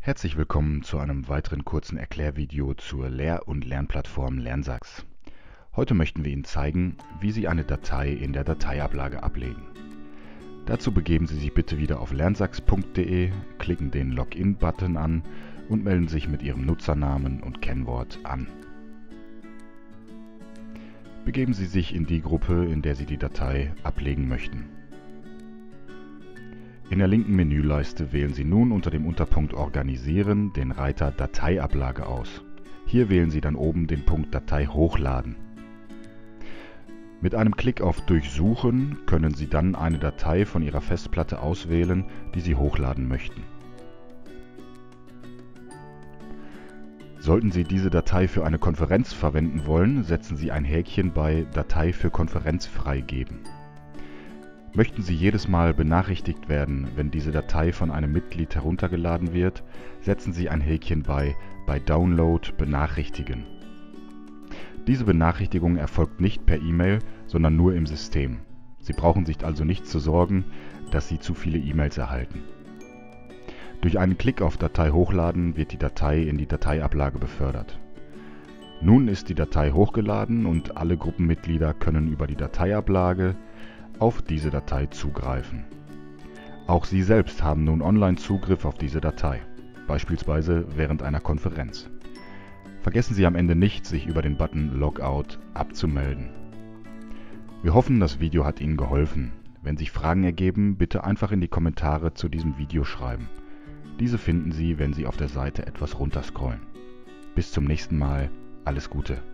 Herzlich willkommen zu einem weiteren kurzen Erklärvideo zur Lehr- und Lernplattform LernSachs. Heute möchten wir Ihnen zeigen, wie Sie eine Datei in der Dateiablage ablegen. Dazu begeben Sie sich bitte wieder auf lernsachs.de, klicken den Login-Button an und melden sich mit Ihrem Nutzernamen und Kennwort an. Begeben Sie sich in die Gruppe, in der Sie die Datei ablegen möchten. In der linken Menüleiste wählen Sie nun unter dem Unterpunkt Organisieren den Reiter Dateiablage aus. Hier wählen Sie dann oben den Punkt Datei hochladen. Mit einem Klick auf Durchsuchen können Sie dann eine Datei von Ihrer Festplatte auswählen, die Sie hochladen möchten. Sollten Sie diese Datei für eine Konferenz verwenden wollen, setzen Sie ein Häkchen bei Datei für Konferenz freigeben. Möchten Sie jedes Mal benachrichtigt werden, wenn diese Datei von einem Mitglied heruntergeladen wird, setzen Sie ein Häkchen bei Download benachrichtigen. Diese Benachrichtigung erfolgt nicht per E-Mail, sondern nur im System. Sie brauchen sich also nicht zu sorgen, dass Sie zu viele E-Mails erhalten. Durch einen Klick auf Datei hochladen wird die Datei in die Dateiablage befördert. Nun ist die Datei hochgeladen und alle Gruppenmitglieder können über die Dateiablage auf diese Datei zugreifen. Auch Sie selbst haben nun Online-Zugriff auf diese Datei, beispielsweise während einer Konferenz. Vergessen Sie am Ende nicht, sich über den Button Logout abzumelden. Wir hoffen, das Video hat Ihnen geholfen. Wenn sich Fragen ergeben, bitte einfach in die Kommentare zu diesem Video schreiben. Diese finden Sie, wenn Sie auf der Seite etwas runterscrollen. Bis zum nächsten Mal, alles Gute!